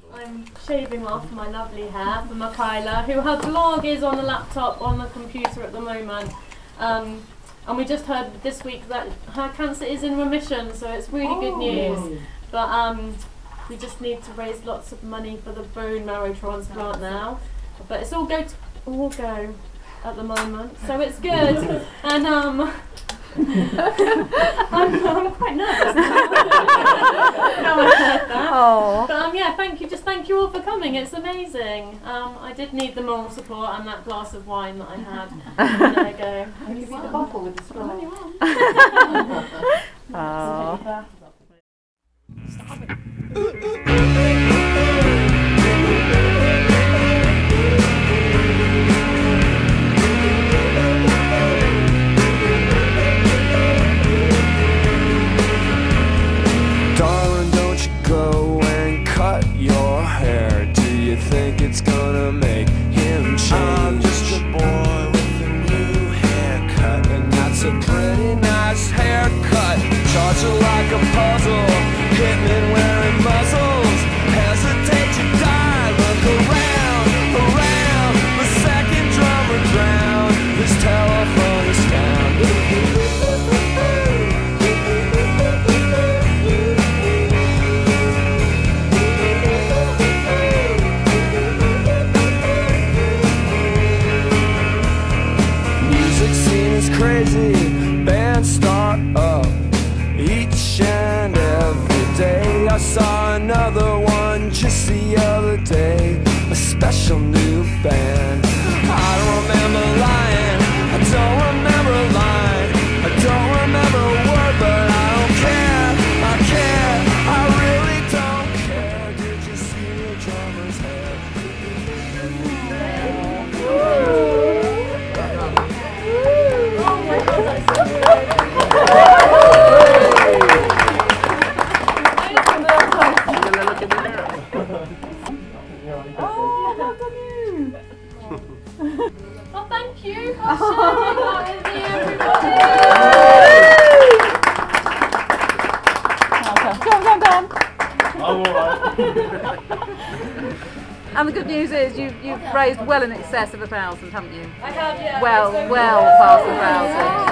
I'm shaving off my lovely hair for Michaela, who her blog is on the laptop, on the computer at the moment. And we just heard this week that her cancer is in remission, so it's really good news. But we just need to raise lots of money for the bone marrow transplant now. But it's all go at the moment, so it's good. And I'm quite nervous now. No one heard that. But yeah, thank you all for coming. It's amazing. I did need the moral support and that glass of wine that I had. There you go. And you beat the bottle with the straw. Stop it. Darling, don't you go and cut your hair. Do you think it's gonna make him change? I'm just a boy with a new haircut, and that's a pretty nice haircut. Charge you like a puzzle, hitmen wearing muzzles. Hesitate to die, look around, the second drummer drowned. This telephone is found. Crazy bands start up each and every day. I saw another one just the other day, a special new band. I don't remember lying, I don't remember a line, I don't remember a word, but I don't care, I care, I really don't care. Did you see the drummer's head? Well, thank you for sharing that with me, everybody. Go on. I'm alright. And the good news is you've raised well in excess of 1,000, haven't you? I have, yeah. Well past 1,000.